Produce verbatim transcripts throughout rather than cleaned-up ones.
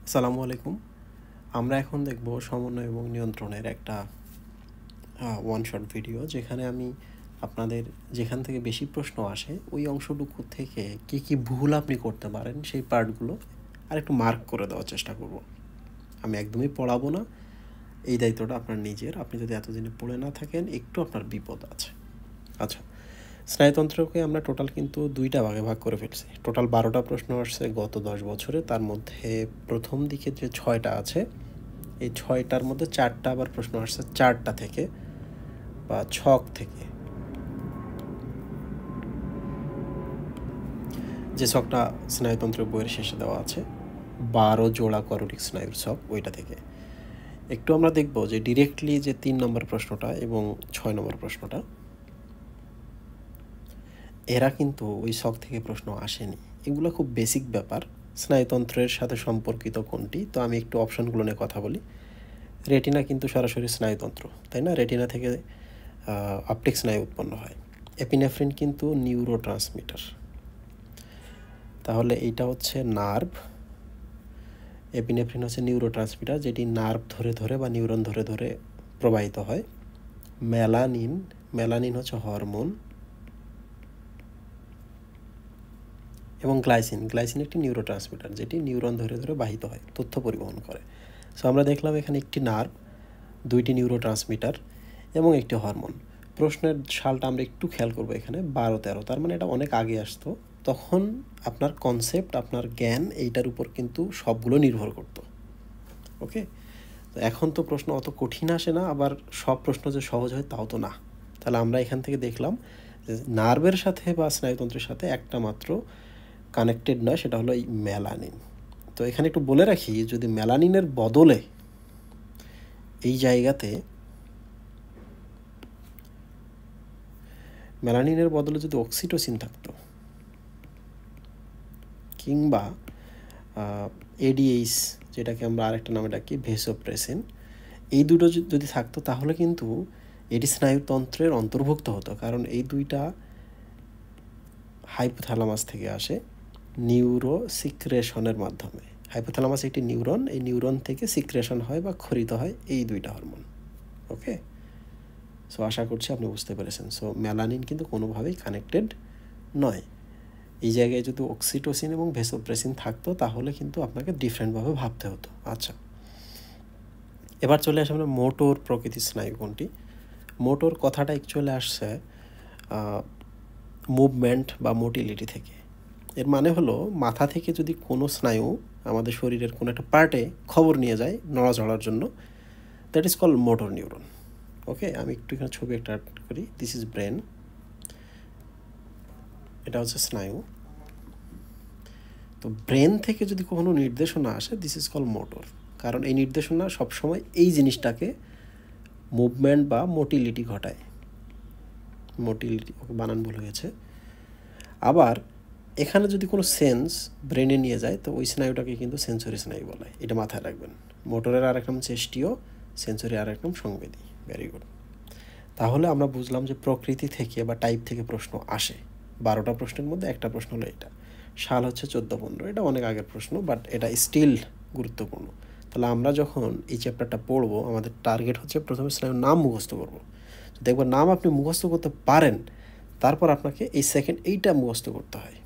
আসসালামু আলাইকুম। আমরা এখন দেখব সমন্বয় এবং নিয়ন্ত্রণের একটা ওয়ান শট ভিডিও, যেখানে আমি আপনাদের যেখান থেকে বেশি প্রশ্ন আসে ওই অংশটুকু থেকে কী কী ভুল আপনি করতে পারেন সেই পার্টগুলো আর একটু মার্ক করে দেওয়ার চেষ্টা করব। আমি একদমই পড়াবো না, এই দায়িত্বটা আপনার নিজের। আপনি যদি এতদিনে পড়ে না থাকেন একটু আপনার বিপদ আছে। আচ্ছা, স্নায়ুতন্ত্রকে আমরা টোটাল কিন্তু দুইটা ভাগে ভাগ করে ফেলছি। টোটাল বারোটা প্রশ্ন আসছে গত দশ বছরে, তার মধ্যে প্রথম দিকে যে ছয়টা আছে এই ছয়টার মধ্যে চারটা আবার প্রশ্ন আসছে চারটা থেকে বা ছক থেকে, যে ছকটা স্নায়ুতন্ত্রের বইয়ের শেষে দেওয়া আছে বারো জোড়া করোনিক স্নায়ুর ছক, ওইটা থেকে একটু আমরা দেখব যে ডিরেক্টলি যে তিন নম্বর প্রশ্নটা এবং ছয় নম্বর প্রশ্নটা, এরা কিন্তু ওই ছক থেকে প্রশ্ন আসেনি। এগুলো খুব বেসিক ব্যাপার, স্নায়ুতন্ত্রের সাথে সম্পর্কিত কোনটি। তো আমি একটু অপশানগুলো নিয়ে কথা বলি। রেটিনা কিন্তু সরাসরি স্নায়ুতন্ত্র, তাই না? রেটিনা থেকে অপটিক স্নায়ু উৎপন্ন হয়। এপিনেফ্রিন কিন্তু নিউরো ট্রান্সমিটার, তাহলে এইটা হচ্ছে নার্ভ। এপিনেফ্রিন হচ্ছে নিউরো ট্রান্সমিটার, যেটি নার্ভ ধরে ধরে বা নিউরন ধরে ধরে প্রবাহিত হয়। মেলানিন, মেলানিন হচ্ছে হরমোন। এবং গ্লাইসিন, গ্লাইসিন একটি নিউরো ট্রান্সমিটার, যেটি নিউরন ধরে ধরে বাহিত হয়, তথ্য পরিবহন করে। সো আমরা দেখলাম এখানে একটি নার্ভ, দুইটি নিউরো ট্রান্সমিটার এবং একটি হরমোন। প্রশ্নের সালটা আমরা একটু খেয়াল করবো, এখানে বারো তেরো, তার মানে এটা অনেক আগে আসতো। তখন আপনার কনসেপ্ট, আপনার জ্ঞান এইটার উপর কিন্তু সবগুলো নির্ভর করতো। ওকে, তো এখন তো প্রশ্ন অত কঠিন আসে না, আবার সব প্রশ্ন যে সহজ হয় তাও তো না। তাহলে আমরা এখান থেকে দেখলাম যে নার্ভের সাথে বা স্নায়ুতন্ত্রের সাথে একটা মাত্র কানেক্টেড নয়, সেটা হলো এই মেলানিন। তো এখানে একটু বলে রাখি, যদি মেলানিনের বদলে এই জায়গাতে মেলানিনের বদলে যদি অক্সিটোসিন থাকতো কিংবা এডিএইচ, যেটাকে আমরা আরেকটা নামে ডাকি ভেসোপ্রেসিন, এই দুটো যদি থাকতো তাহলে কিন্তু এটি স্নায়ুতন্ত্রের অন্তর্ভুক্ত হতো, কারণ এই দুইটা হাইপোথ্যালামাস থেকে আসে নিউরো সিক্রেশনের মাধ্যমে। হাইপোথ্যালামাস একটি নিউরন, এই নিউরন থেকে সিক্রেশন হয় বা ক্ষরিত হয় এই দুইটা হরমোন। ওকে, সো আশা করছি আপনি বুঝতে পেরেছেন। সো মেলানিন কিন্তু কোনোভাবেই কানেক্টেড নয়। এই জায়গায় যদি অক্সিটোসিন এবং ভেসোপ্রেসিন থাকতো তাহলে কিন্তু আপনাকে ডিফারেন্টভাবে ভাবতে হতো। আচ্ছা, এবার চলে আসে আমরা মোটর প্রকৃতির স্নায়ু কোনটি। মোটর কথাটা অ্যাকচুয়ালি আসছে মুভমেন্ট বা মোটিলিটি থেকে। এর মানে হলো মাথা থেকে যদি কোনো স্নায়ু আমাদের শরীরের কোনো একটা পার্টে খবর নিয়ে যায় নড়াচড়ার জন্য, that is call motor neuron. Okay, আমি একটু এখানে ছবি একটা অ্যাড করি। দিস ইজ ব্রেন, এটা হচ্ছে স্নায়ু। তো ব্রেন থেকে যদি কোনো নির্দেশনা আসে, দিস ইজ কল মোটর, কারণ এই নির্দেশনা সবসময় এই জিনিসটাকে মুভমেন্ট বা মোটিলিটি ঘটায়। মোটিলিটি, ওকে বানান ভুল হয়েছে। আবার এখানে যদি কোনো সেন্স ব্রেনে নিয়ে যায় তো ওই স্নায়ুটাকে কিন্তু সেন্সরি স্নায়ু বলে, এটা মাথায় রাখবেন। মোটরের আরেক নাম চেষ্টীয়, সেন্সরি আরেক নাম সংবেদী। Very good. তাহলে আমরা বুঝলাম যে প্রকৃতি থেকে বা টাইপ থেকে প্রশ্ন আসে। বারোটা প্রশ্নের মধ্যে একটা প্রশ্ন হলো এটা। সাল হচ্ছে চোদ্দো পনেরো, এটা অনেক আগের প্রশ্ন, বাট এটা স্টিল গুরুত্বপূর্ণ। তাহলে আমরা যখন এই চ্যাপ্টারটা পড়বো, আমাদের টার্গেট হচ্ছে প্রথমে স্নায়ুর নাম মুখস্থ করবো। যদি একবার নাম আপনি মুখস্থ করতে পারেন, তারপর আপনাকে এই সেকেন্ড এইটা মুখস্থ করতে হয়,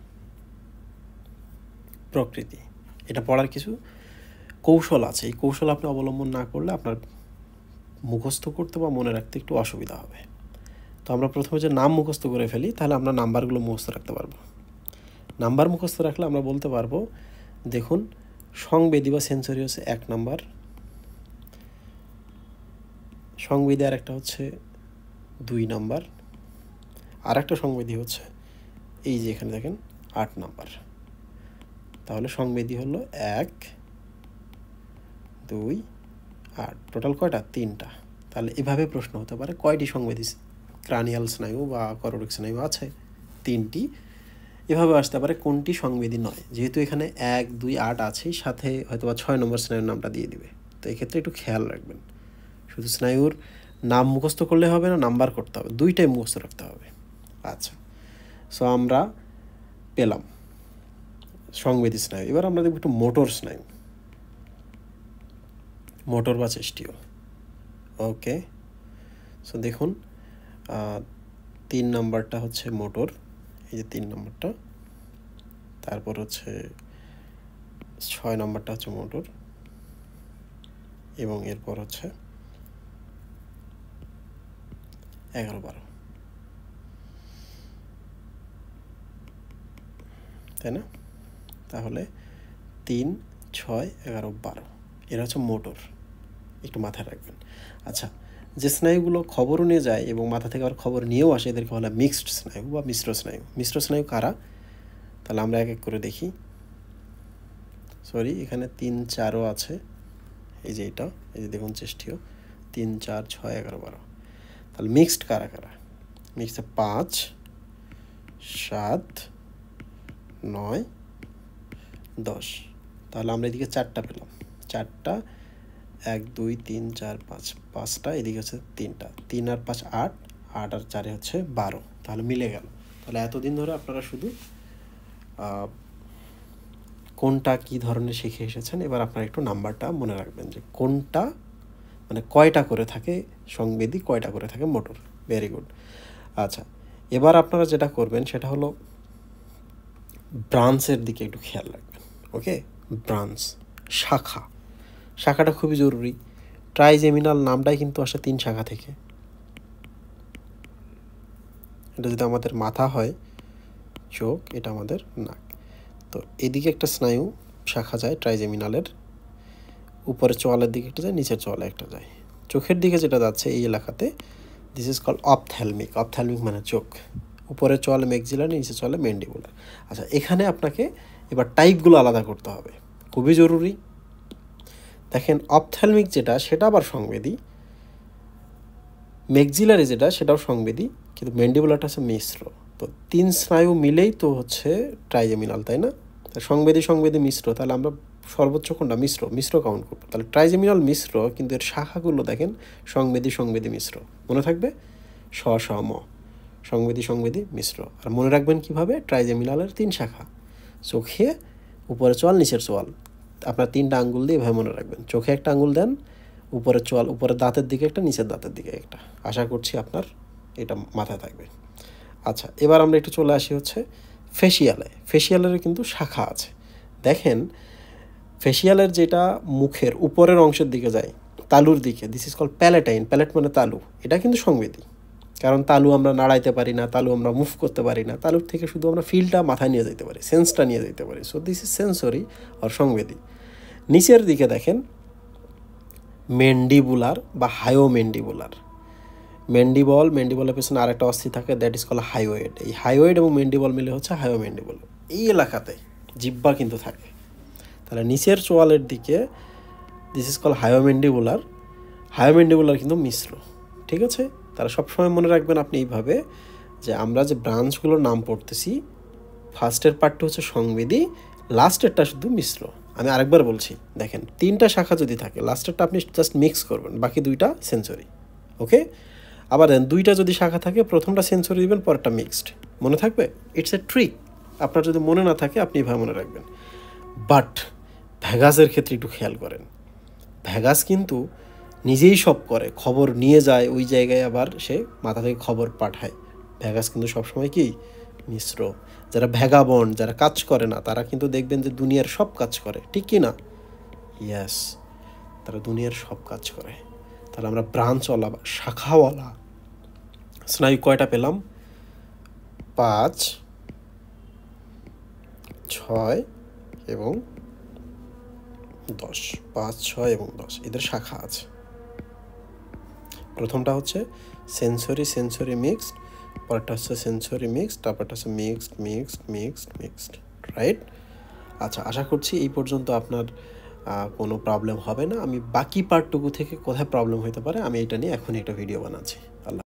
প্রকৃতি। এটা পড়ার কিছু কৌশল আছে, এই কৌশল আপনি অবলম্বন না করলে আপনার মুখস্থ করতে বা মনে রাখতে একটু অসুবিধা হবে। তো আমরা প্রথমে যে নাম মুখস্থ করে ফেলি, তাহলে আমরা নাম্বারগুলো মুখস্থ রাখতে পারবো। নাম্বার মুখস্থ রাখলে আমরা বলতে পারবো, দেখুন সংবেদী বা সেন্সরি হচ্ছে এক নাম্বার, সংবেদী আর একটা হচ্ছে দুই নাম্বার, আর একটা সংবেদী হচ্ছে এই যে এখানে দেখেন আট নাম্বার। তাহলে সংবেদী হলো এক দুই আট, টোটাল কয়টা? তিনটা। তাহলে এভাবে প্রশ্ন হতে পারে কয়টি সংবেদী ক্রানিয়াল স্নায়ু বা করোনিক স্নায়ু আছে? তিনটি। এভাবে আসতে পারে কোনটি সংবেদী নয়, যেহেতু এখানে এক দুই আট আছেই, সাথে হয়তো বা ছয় নম্বর স্নায়ুর নামটা দিয়ে দিবে। তো এক্ষেত্রে একটু খেয়াল রাখবেন, শুধু স্নায়ুর নাম মুখস্থ করলে হবে না, নাম্বার করতে হবে, দুইটাই মুখস্থ রাখতে হবে। আচ্ছা, সো আমরা পেলাম সংবেদী স্নায়ু। এবার আমরা দেখব একটু মোটর স্নায়ু। মোটর বা চেষ্টীয়। ওকে, সো দেখুন তিন নম্বরটা হচ্ছে মোটর, এই যে তিন নম্বরটা, তারপর হচ্ছে ছয় নম্বরটা হচ্ছে মোটর, এবং এরপর হচ্ছে এগারো বারো, তাই না? তাহলে তিন ছয় এগারো বারো এরা হচ্ছে মোটর, একটু মাথায় রাখবেন। আচ্ছা, যে স্নায়ুগুলো খবরও নিয়ে যায় এবং মাথা থেকে আবার খবর নিয়েও আসে, এদেরকে বলা মিক্সড স্নায়ু বা মিশ্র স্নায়ু। মিশ্র স্নায়ু কারা? তাহলে আমরা এক এক করে দেখি। সরি, এখানে তিন চারও আছে, এই যে এটা, এই যে দেখুন চেষ্টীয়, তিন চার ছয় এগারো বারো। তাহলে মিক্সড কারা কারা? মিক্সড পাঁচ সাত নয় দশ। তাহলে আমরা এদিকে চারটা পেলাম, চারটা, এক দুই তিন চার পাঁচ, পাঁচটা, এদিকে হচ্ছে তিনটা, তিন আর পাঁচ আট, আট আর চারে হচ্ছে বারো। তাহলে মিলে গেল। তাহলে এতদিন ধরে আপনারা শুধু কোনটা কী ধরনের শিখে এসেছেন, এবার আপনারা একটু নাম্বারটা মনে রাখবেন যে কোনটা মানে কয়টা করে থাকে সংবেদী, কয়টা করে থাকে মোটর। Very good. আচ্ছা, এবার আপনারা যেটা করবেন সেটা হলো ব্রাঞ্চের দিকে একটু খেয়াল রাখবেন। ওকে, ব্রাঞ্চ, শাখা, শাখাটা খুবই জরুরি। ট্রাইজেমিনাল নামটাই কিন্তু আসে তিন শাখা থেকে। এটা যদি আমাদের মাথা হয়, চোখ, এটা আমাদের নাক, তো এদিকে একটা স্নায়ু শাখা যায় ট্রাইজেমিনালের, উপরে চোয়ালের দিকে একটা যায়, নিচের চোয়ালে একটা যায়। চোখের দিকে যেটা যাচ্ছে এই এলাকাতে, this is call ophthalmic. Ophthalmic মানে চোখ, উপরে চোয়ালে ম্যাক্সিলার, নিচে চোয়ালে ম্যান্ডিবুলার। আচ্ছা, এখানে আপনাকে এবার টাইপগুলো আলাদা করতে হবে, খুবই জরুরি। দেখেন, অপথ্যালমিক যেটা সেটা আবার সংবেদী, ম্যাক্সিলারি যেটা সেটাও সংবেদী, কিন্তু ম্যান্ডিবুলারটা হচ্ছে মিশ্র। তো তিন স্নায়ু মিলেই তো হচ্ছে ট্রাইজেমিনাল, তাই না? সংবেদী সংবেদী মিশ্র, তাহলে আমরা সর্বোচ্চ কোনটা? মিশ্র, মিশ্র কাউন্ট করবো। তাহলে ট্রাইজেমিনাল মিশ্র, কিন্তু এর শাখাগুলো দেখেন সংবেদী সংবেদী মিশ্র। মনে থাকবে স স ম, সংবেদী সংবেদী মিশ্র। আর মনে রাখবেন কিভাবে? ট্রাইজেমিনালের তিন শাখা, চোখে, উপরে চোয়াল, নিচের চোয়াল। আপনার তিনটা আঙ্গুল দিয়ে এভাবে মনে রাখবেন। চোখে একটা আঙ্গুল দেন, উপরে চোয়াল, উপরে দাঁতের দিকে একটা, নিচের দাঁতের দিকে একটা। আশা করছি আপনার এটা মাথায় থাকবে। আচ্ছা, এবার আমরা একটু চলে আসি হচ্ছে ফেসিয়ালে। ফেসিয়ালের কিন্তু শাখা আছে। দেখেন, ফেসিয়ালের যেটা মুখের উপরের অংশের দিকে যায়, তালুর দিকে, this is call palatine. Palate মানে তালু, এটা কিন্তু সংবেদী। কারণ তালু আমরা নাড়াইতে পারি না, তালু আমরা মুভ করতে পারি না, তালুর থেকে শুধু আমরা ফিলটা মাথায় নিয়ে যেতে পারি, সেন্সটা নিয়ে যেতে পারি। সো দিস ইজ সেন্সরি আর সংবেদী। নিচের দিকে দেখেন ম্যান্ডিবুলার বা হায়োমেন্ডিবুলার। ম্যান্ডিবল, ম্যান্ডিবলের পেছনে আরেকটা অস্থি থাকে, দ্যাট ইজ কল হাইওয়েড। এই হাইওয়েড এবং ম্যান্ডিবল মিলে হচ্ছে হায়োমেন্ডিবল। এই এলাকাতে জিহ্বা কিন্তু থাকে। তাহলে নিচের চোয়ালের দিকে this is call hyomandibular. Hyomandibular কিন্তু মিশ্র, ঠিক আছে? তারা সবসময় মনে রাখবেন আপনি এইভাবে যে আমরা যে ব্রাঞ্চগুলোর নাম পড়তেছি, ফার্স্টের পার্টটা হচ্ছে সংবেদী, লাস্টেরটা শুধু মিশ্র। আমি আরেকবার বলছি, দেখেন তিনটা শাখা যদি থাকে, লাস্টেরটা আপনি জাস্ট মিক্স করবেন, বাকি দুইটা সেন্সরি। ওকে, আবার দেন দুইটা যদি শাখা থাকে, প্রথমটা সেন্সরি দিবেন, পরেরটা মিক্সড। মনে থাকবে? It's a trick. আপনার যদি মনে না থাকে আপনি এভাবে মনে রাখবেন। বাট ভ্যাগাসের ক্ষেত্রে একটু খেয়াল করেন, ভ্যাগাস কিন্তু নিজেই সব করে, খবর নিয়ে যায় ওই জায়গায়, আবার সে মাথা থেকে খবর পাঠায়। ভ্যাগাস কিন্তু সবসময় কি মিশ্র। যারা ভ্যাগাবন্ড, যারা কাজ করে না, তারা কিন্তু দেখবেন যে দুনিয়ার সব কাজ করে, ঠিক কি না? ইয়েস, তারা দুনিয়ার সব কাজ করে। তাহলে আমরা ব্রাঞ্চওয়ালা বা শাখাওয়ালা স্নায়ু কয়টা পেলাম? পাঁচ, ছয় এবং দশ। পাঁচ, ছয় এবং দশ, এদের শাখা আছে। প্রথমটা হচ্ছে সেন্সরি সেন্সরি মিক্সড, পরেরটা হচ্ছে সেন্সরি মিক্সড, তারপরটা হচ্ছে mixed mixed mixed mixed, right? আচ্ছা, আশা করছি এই পর্যন্ত আপনার কোনো প্রবলেম হবে না। আমি বাকি পার্টটুকু থেকে কোথায় প্রবলেম হতে পারে আমি এটা নিয়ে এখন একটা ভিডিও বানাচ্ছি। আল্লাহ।